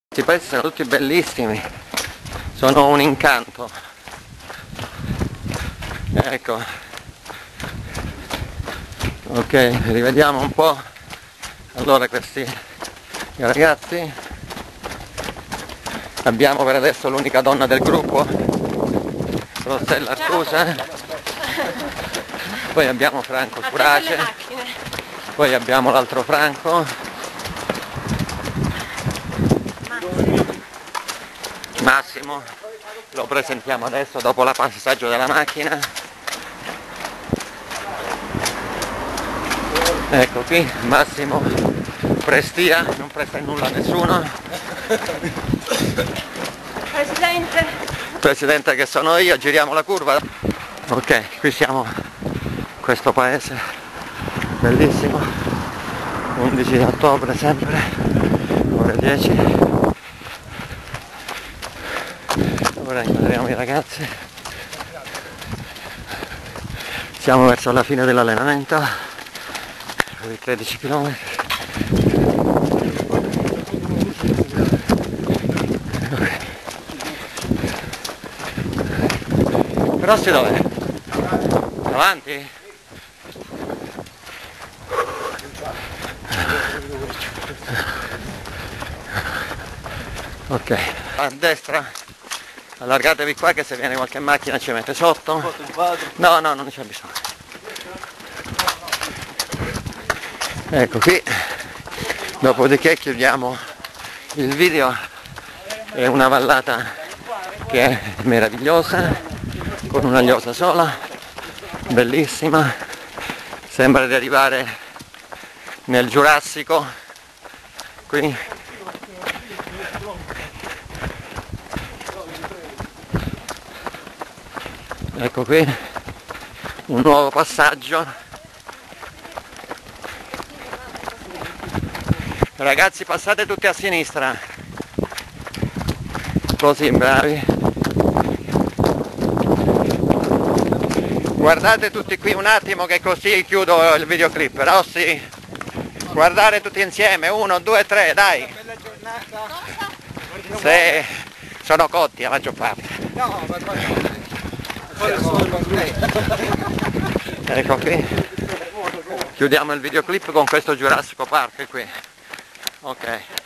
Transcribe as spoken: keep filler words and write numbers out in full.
Questi paesi sono tutti bellissimi, sono un incanto. Ecco, ok, rivediamo un po'. Allora, questi ragazzi, abbiamo per adesso l'unica donna del gruppo, Rossella Artusa, poi abbiamo Franco Curace, poi abbiamo l'altro Franco, Massimo, lo presentiamo adesso dopo la passaggio della macchina. Ecco qui Massimo Prestia, non presta nulla a nessuno. Presidente. Presidente che sono io, giriamo la curva. Ok, qui siamo in questo paese bellissimo, undici di ottobre sempre, ore dieci. Ora incontriamo i ragazzi, siamo verso la fine dell'allenamento, di tredici chilometri. Rossi dov'è? Avanti? Ok, a destra. Allargatevi qua che se viene qualche macchina ci mette sotto. No, no, non c'è bisogno. Ecco qui. Dopodiché chiudiamo il video. È una vallata che è meravigliosa, con una llosa sola, bellissima. Sembra di arrivare nel Giurassico. Qui. Ecco qui un nuovo passaggio. Ragazzi, passate tutti a sinistra. Così, bravi. Guardate tutti qui un attimo che così chiudo il videoclip. Rossi, guardate tutti insieme. Uno, due, tre, dai. Se sono cotti la maggior parte. Ecco qui, chiudiamo il videoclip con questo Jurassic Park qui. Ok.